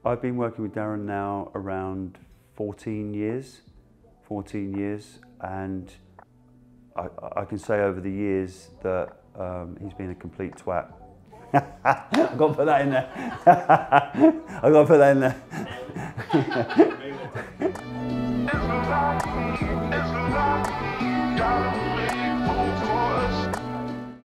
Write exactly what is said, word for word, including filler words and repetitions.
I've been working with Darren now around fourteen years, fourteen years, and I, I can say over the years that um, he's been a complete twat. I've got to put that in there. I've got to put that in there.